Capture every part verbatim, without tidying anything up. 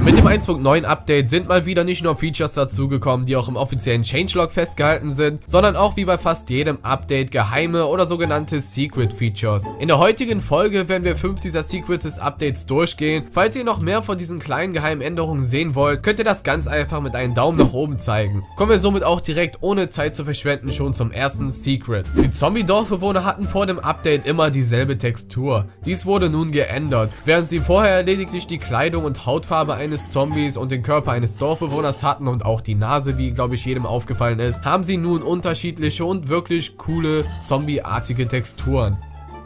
Mit dem eins Punkt neun Update sind mal wieder nicht nur Features dazugekommen, die auch im offiziellen Changelog festgehalten sind, sondern auch wie bei fast jedem Update geheime oder sogenannte Secret Features. In der heutigen Folge werden wir fünf dieser Secrets des Updates durchgehen. Falls ihr noch mehr von diesen kleinen geheimen Änderungen sehen wollt, könnt ihr das ganz einfach mit einem Daumen nach oben zeigen. Kommen wir somit auch direkt ohne Zeit zu verschwenden schon zum ersten Secret. Die Zombie-Dorfbewohner hatten vor dem Update immer dieselbe Textur. Dies wurde nun geändert. Während sie vorher lediglich die Kleidung und Hautfarbe eines Zombies und den Körper eines Dorfbewohners hatten und auch die Nase, wie glaube ich jedem aufgefallen ist, haben sie nun unterschiedliche und wirklich coole zombieartige Texturen.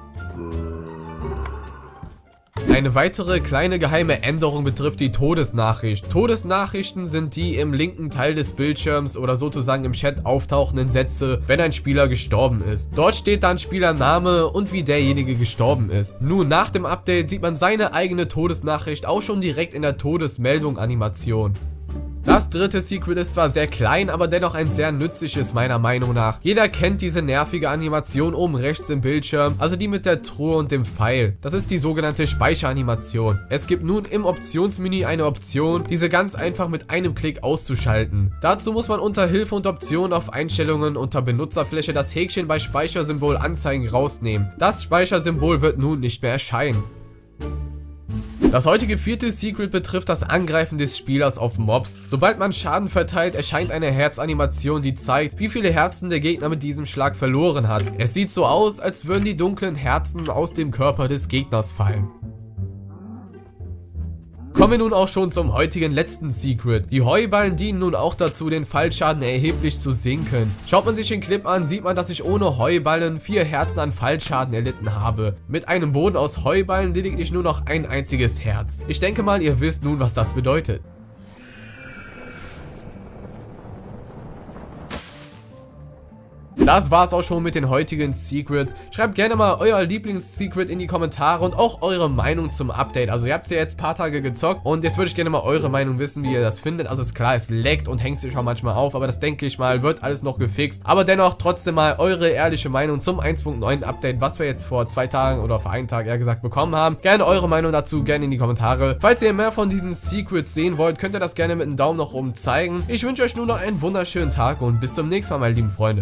Eine weitere kleine geheime Änderung betrifft die Todesnachricht. Todesnachrichten sind die im linken Teil des Bildschirms oder sozusagen im Chat auftauchenden Sätze, wenn ein Spieler gestorben ist. Dort steht dann Spielername und wie derjenige gestorben ist. Nun, nach dem Update sieht man seine eigene Todesnachricht auch schon direkt in der Todesmeldung-Animation. Das dritte Secret ist zwar sehr klein, aber dennoch ein sehr nützliches meiner Meinung nach. Jeder kennt diese nervige Animation oben rechts im Bildschirm, also die mit der Truhe und dem Pfeil. Das ist die sogenannte Speicheranimation. Es gibt nun im Optionsmenü eine Option, diese ganz einfach mit einem Klick auszuschalten. Dazu muss man unter Hilfe und Optionen auf Einstellungen unter Benutzerfläche das Häkchen bei Speichersymbol anzeigen rausnehmen. Das Speichersymbol wird nun nicht mehr erscheinen. Das heutige vierte Secret betrifft das Angreifen des Spielers auf Mobs. Sobald man Schaden verteilt, erscheint eine Herzanimation, die zeigt, wie viele Herzen der Gegner mit diesem Schlag verloren hat. Es sieht so aus, als würden die dunklen Herzen aus dem Körper des Gegners fallen. Kommen wir nun auch schon zum heutigen letzten Secret. Die Heuballen dienen nun auch dazu, den Fallschaden erheblich zu senken. Schaut man sich den Clip an, sieht man, dass ich ohne Heuballen vier Herzen an Fallschaden erlitten habe. Mit einem Boden aus Heuballen lediglich nur noch ein einziges Herz. Ich denke mal, ihr wisst nun, was das bedeutet. Das war's auch schon mit den heutigen Secrets. Schreibt gerne mal euer Lieblings-Secret in die Kommentare und auch eure Meinung zum Update. Also ihr habt ja jetzt ein paar Tage gezockt und jetzt würde ich gerne mal eure Meinung wissen, wie ihr das findet. Also ist klar, es leckt und hängt sich auch manchmal auf, aber das denke ich mal, wird alles noch gefixt. Aber dennoch trotzdem mal eure ehrliche Meinung zum eins Punkt neun Update, was wir jetzt vor zwei Tagen oder vor einem Tag eher gesagt bekommen haben. Gerne eure Meinung dazu, gerne in die Kommentare. Falls ihr mehr von diesen Secrets sehen wollt, könnt ihr das gerne mit einem Daumen nach oben zeigen. Ich wünsche euch nur noch einen wunderschönen Tag und bis zum nächsten Mal, meine lieben Freunde.